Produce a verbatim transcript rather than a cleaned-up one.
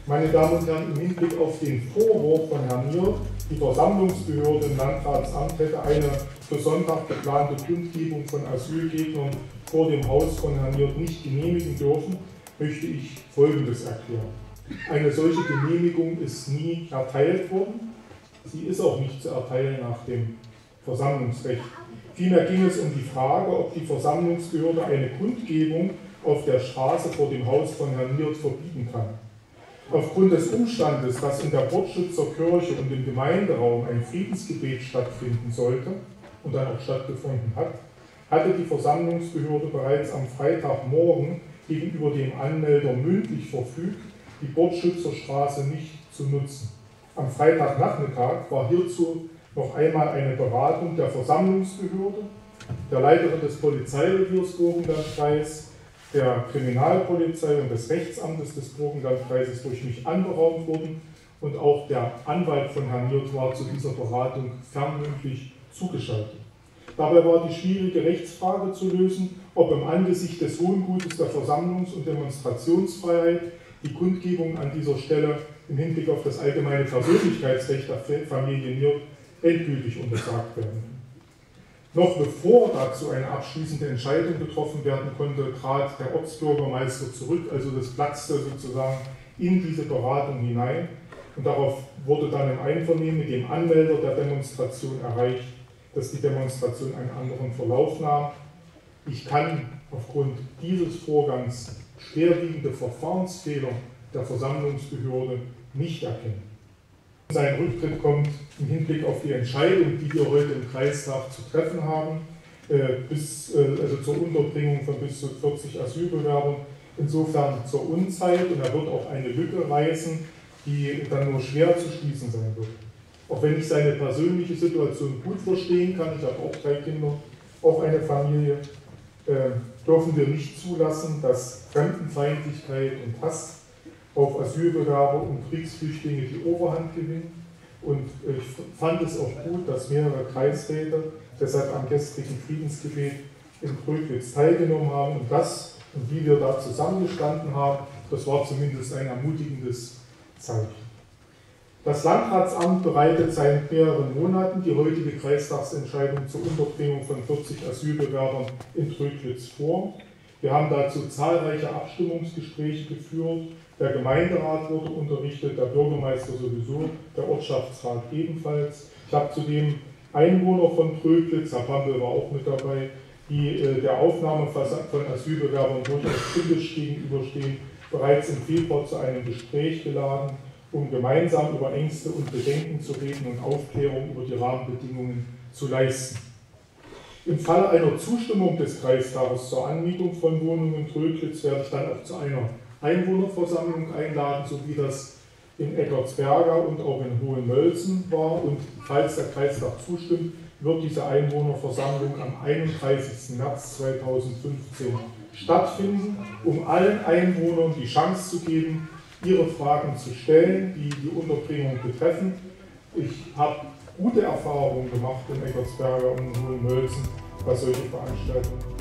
Meine Damen und Herren, im Hinblick auf den Vorwurf von Herrn Niert, die Versammlungsbehörde im Landratsamt hätte eine für Sonntag geplante Kundgebung von Asylgegnern vor dem Haus von Herrn Niert nicht genehmigen dürfen, möchte ich Folgendes erklären. Eine solche Genehmigung ist nie erteilt worden. Sie ist auch nicht zu erteilen nach dem Versammlungsrecht. Vielmehr ging es um die Frage, ob die Versammlungsbehörde eine Kundgebung auf der Straße vor dem Haus von Herrn Niert verbieten kann. Aufgrund des Umstandes, dass in der Portschützer Kirche und im Gemeinderaum ein Friedensgebet stattfinden sollte und dann auch stattgefunden hat, hatte die Versammlungsbehörde bereits am Freitagmorgen gegenüber dem Anmelder mündlich verfügt, die Portschützer Straße nicht zu nutzen. Am Freitagnachmittag war hierzu noch einmal eine Beratung der Versammlungsbehörde, der Leiterin des Polizeireviers Burgenlandkreis, der Kriminalpolizei und des Rechtsamtes des Burgenlandkreises durch mich anberaumt worden und auch der Anwalt von Herrn Niert war zu dieser Beratung fernmündlich zugeschaltet. Dabei war die schwierige Rechtsfrage zu lösen, ob im Angesicht des hohen Gutes der Versammlungs- und Demonstrationsfreiheit die Kundgebung an dieser Stelle im Hinblick auf das allgemeine Persönlichkeitsrecht der Familie Niert endgültig untersagt werden kann. Noch bevor dazu eine abschließende Entscheidung getroffen werden konnte, trat der Ortsbürgermeister zurück, also das platzte sozusagen in diese Beratung hinein und darauf wurde dann im Einvernehmen mit dem Anmelder der Demonstration erreicht, dass die Demonstration einen anderen Verlauf nahm. Ich kann aufgrund dieses Vorgangs schwerwiegende Verfahrensfehler der Versammlungsbehörde nicht erkennen. Sein Rücktritt kommt im Hinblick auf die Entscheidung, die wir heute im Kreistag zu treffen haben, bis, also zur Unterbringung von bis zu vierzig Asylbewerbern, insofern zur Unzeit und er wird auch eine Lücke reißen, die dann nur schwer zu schließen sein wird. Auch wenn ich seine persönliche Situation gut verstehen kann, ich habe auch drei Kinder, auch eine Familie, dürfen wir nicht zulassen, dass Fremdenfeindlichkeit und Hass auf Asylbewerber und Kriegsflüchtlinge die Oberhand gewinnen. Und ich fand es auch gut, dass mehrere Kreisräte deshalb am gestrigen Friedensgebet in Tröglitz teilgenommen haben. Und das, und wie wir da zusammengestanden haben, das war zumindest ein ermutigendes Zeichen. Das Landratsamt bereitet seit mehreren Monaten die heutige Kreistagsentscheidung zur Unterbringung von vierzig Asylbewerbern in Tröglitz vor. Wir haben dazu zahlreiche Abstimmungsgespräche geführt. Der Gemeinderat wurde unterrichtet, der Bürgermeister sowieso, der Ortschaftsrat ebenfalls. Ich habe zudem Einwohner von Tröglitz, Herr Pampel war auch mit dabei, die äh, der Aufnahme von Asylbewerbern durchaus kritisch gegenüberstehen, bereits im Februar zu einem Gespräch geladen, um gemeinsam über Ängste und Bedenken zu reden und Aufklärung über die Rahmenbedingungen zu leisten. Im Falle einer Zustimmung des Kreistages zur Anmietung von Wohnungen in Tröglitz werde ich dann auch zu einer Einwohnerversammlung einladen, so wie das in Eckartsberga und auch in Hohenmölzen war. Und falls der Kreistag zustimmt, wird diese Einwohnerversammlung am einunddreißigsten März zweitausendfünfzehn stattfinden, um allen Einwohnern die Chance zu geben, ihre Fragen zu stellen, die die Unterbringung betreffen. Ich habe gute Erfahrungen gemacht in Eckartsberga und in Hohenmölzen bei solchen Veranstaltungen.